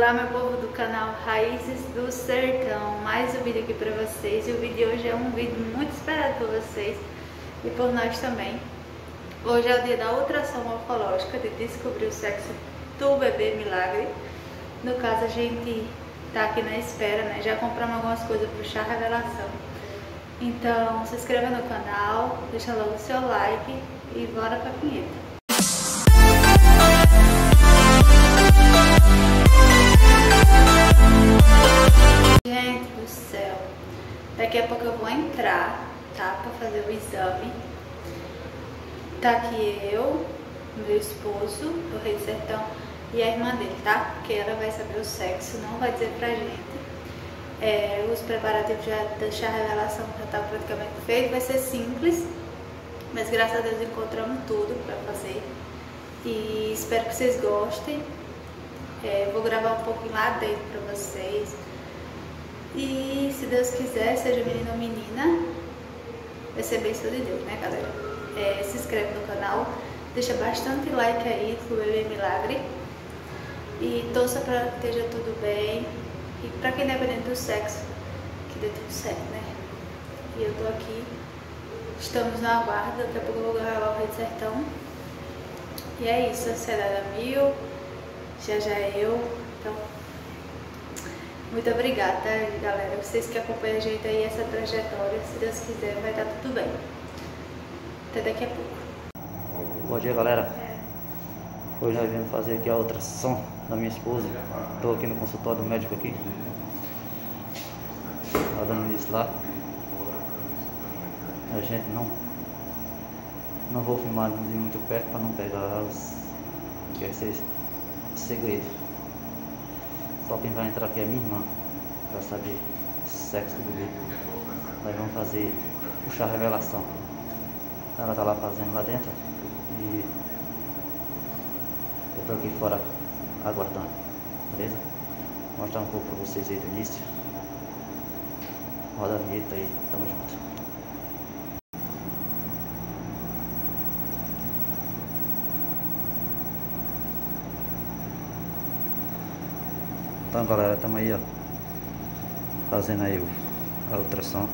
Olá, meu povo do canal Raízes do Sertão, mais um vídeo aqui pra vocês. E o vídeo de hoje é um vídeo muito esperado por vocês e por nós também. Hoje é o dia da ultrassom morfológica, de descobrir o sexo do bebê milagre. No caso, a gente tá aqui na espera, né? Já compramos algumas coisas pro chá revelação. Então, se inscreva no canal, deixa logo o seu like e bora pra vinheta. Gente do céu, daqui a pouco eu vou entrar, tá, pra fazer o exame. Tá aqui eu, meu esposo, do Rei do Sertão, e a irmã dele, tá? Porque ela vai saber o sexo, não vai dizer pra gente. Os preparativos já da chá revelação já tá praticamente feito, vai ser simples, mas graças a Deus encontramos tudo pra fazer. E espero que vocês gostem. Vou gravar um pouquinho lá dentro pra vocês. E se Deus quiser, seja menino ou menina, vai ser bênção de Deus, né, galera? Se inscreve no canal, deixa bastante like aí pro bebê milagre e torça pra que esteja tudo bem. E pra quem dependente do sexo, que dê tudo certo, né? E eu tô aqui, estamos na aguardo, daqui a pouco eu vou gravar o Rei do Sertão. E é isso, ansiedade a mil, já eu, então... Muito obrigada, galera. Vocês que acompanham a gente aí, essa trajetória, se Deus quiser, vai dar tudo bem. Até daqui a pouco. Bom dia, galera. Hoje nós viemos fazer aqui a ultrassom da minha esposa. Estou aqui no consultório do médico aqui. Tá dando isso lá. A gente não vou filmar de muito perto para não pegar quer ser segredo. Só quem vai entrar aqui é minha irmã, para saber o sexo do bebê. Nós vamos fazer o chá revelação. Então ela tá lá fazendo lá dentro e eu tô aqui fora aguardando, beleza? Vou mostrar um pouco para vocês aí do início. Roda a vinheta aí, tamo junto. Então, galera, estamos aí, ó, fazendo aí a ultrassom.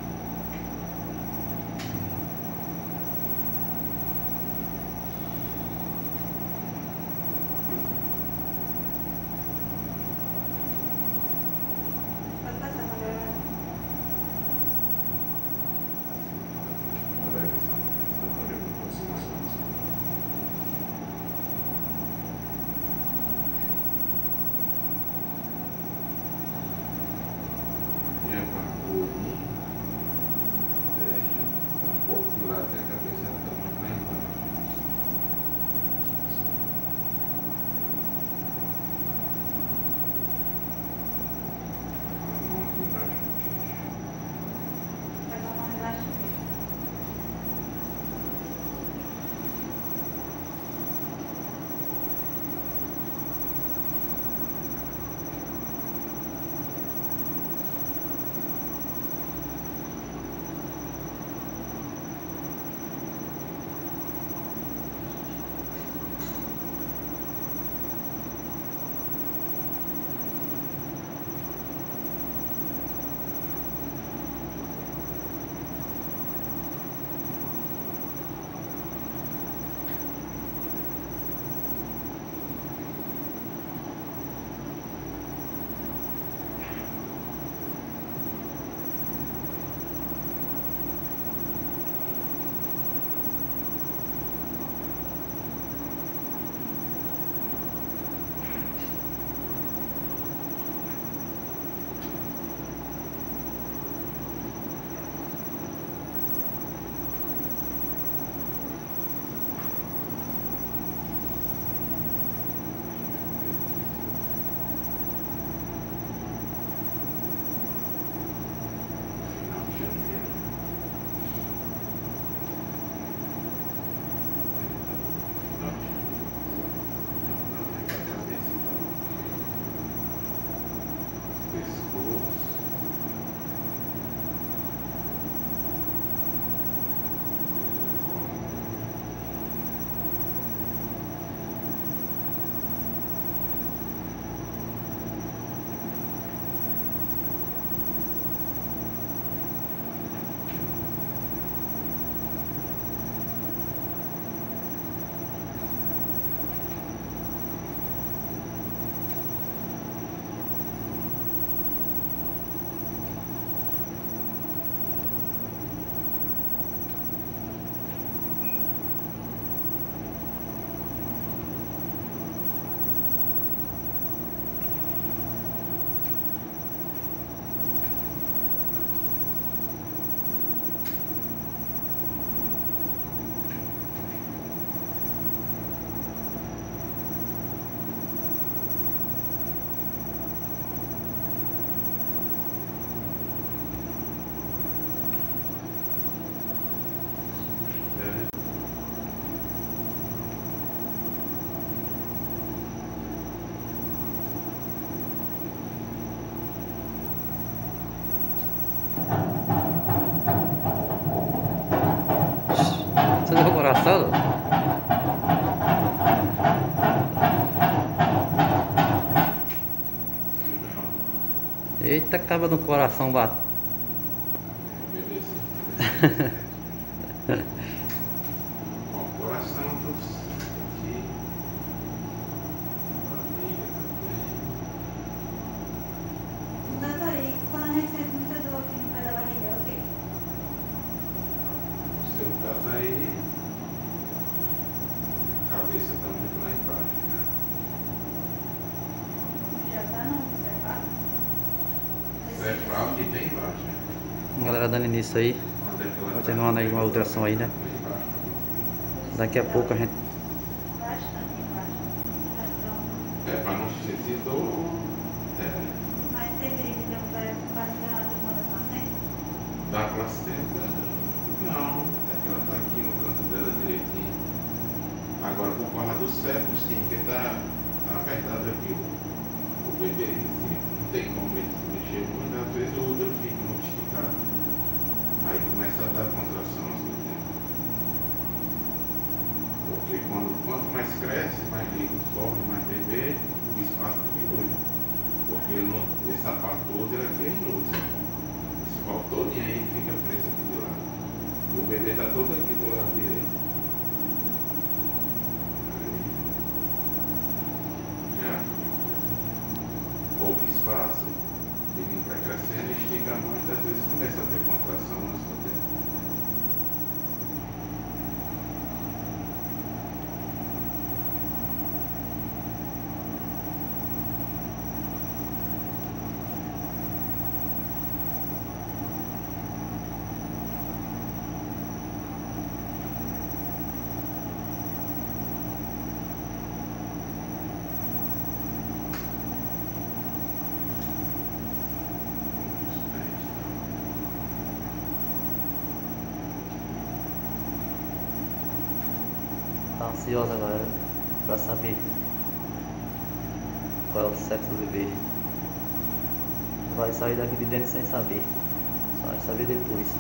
Pode passar, galera. Você deu o coração? Eita, acaba no coração batendo. Ó, o coração dos aqui. Amiga também. Nada aí, quando a gente sente muita dor aqui no pé da barriga, é o quê? No seu caso aí, a cabeça tá muito lá embaixo, né? Já tá no cefalo? Cefalo que bem embaixo, né? Galera, dando início aí, Onde é que ela continuando aí com a ultrassom aí, né? Lá embaixo pra conseguir. Daqui a pouco a gente... Bastante embaixo. Então, É, pra não sentir dor. É, mas tem perigo de eu fazer a demanda paciente? da placenta, não. É que ela tá aqui no canto dela direitinho. Agora vou falar do cérebro, sim, porque tá apertado aqui o bebê, assim, não tem como ele se mexer muito, às vezes o útero fica muito esticado. Aí começa a dar contração assim dentro. Porque quanto mais cresce, mais líquido sobe, mais bebê, o espaço diminui. Porque esse sapato todo ele aqui é inútil. Esse pau todo aí fica preso aqui de lado. E o bebê está todo aqui do lado direito. Já pouco espaço, o menino vai crescendo, estica muito, às vezes começa a ter contração no seu tempo. Tá ansiosa agora pra saber qual é o sexo do bebê. Vai sair daqui de dentro sem saber. Só vai saber depois.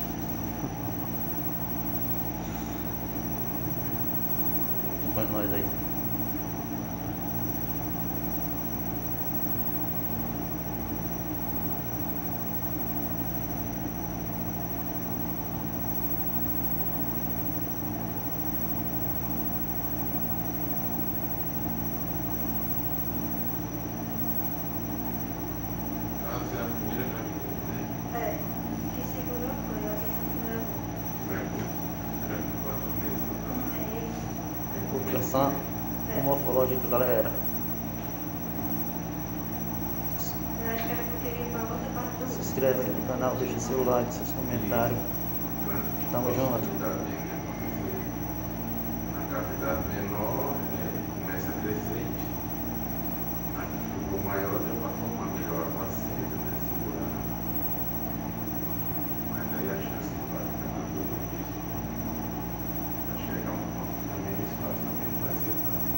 Põe nós aí. Caso é a primeira gravidez, né? É, que segurou foi, eu acho que segurou Era com 4 meses um atrás. mês. Ultrassom morfológico, galera. Eu acho que era porque ele ia pra outra parte do Se inscreve aí no canal, deixa seu like, seus comentários. Tamo junto. Na cavidade menor, começa a crescer. A que ficou maior, deu para formar melhor a placenta, né? Segurando. Mas aí a chance de vai ficar tudo isso. Vai chegar um ponto que também o espaço também não vai ser tanto.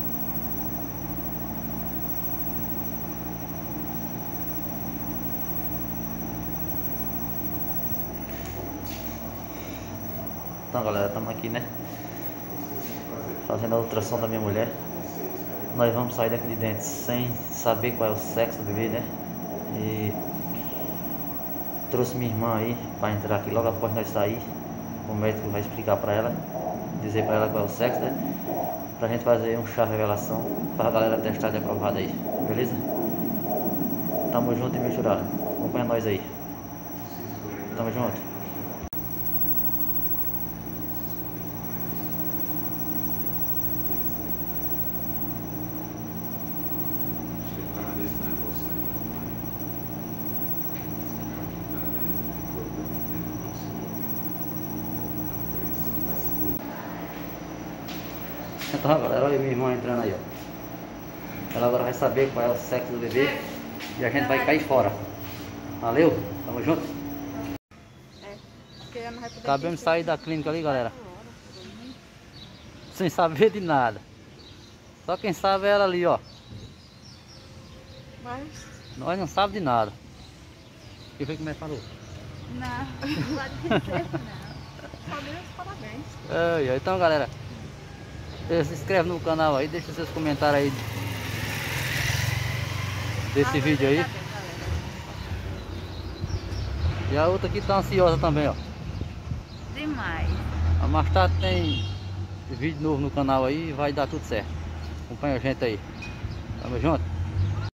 Então, galera, estamos aqui, né? Fazendo a ultrassom da minha mulher. Nós vamos sair daqui de dentro sem saber qual é o sexo do bebê, né? E trouxe minha irmã aí para entrar aqui logo após nós sair. O médico vai explicar para ela, dizer para ela qual é o sexo, né? Pra gente fazer um chá revelação para a galera testar e aprovada aí, beleza? Tamo junto e misturado. Acompanha nós aí. Tamo junto. Desse negócio aí, Então, galera, olha minha irmã entrando aí, ó. Ela agora vai saber qual é o sexo do bebê e a gente vai cair fora. Valeu? Tamo junto? Acabamos de sair da clínica ali, galera. Sem saber de nada. Só quem sabe é ela ali, ó. Mas Nós não sabemos de nada. O que foi que o médico falou? Não, não pode dizer não. Só dei os parabéns. Então, galera, se inscreve no canal aí, deixa seus comentários aí desse vídeo aí. E a outra aqui tá ansiosa também, ó. Demais. Mais tarde tem vídeo novo no canal aí e vai dar tudo certo. Acompanha a gente aí. Tamo junto.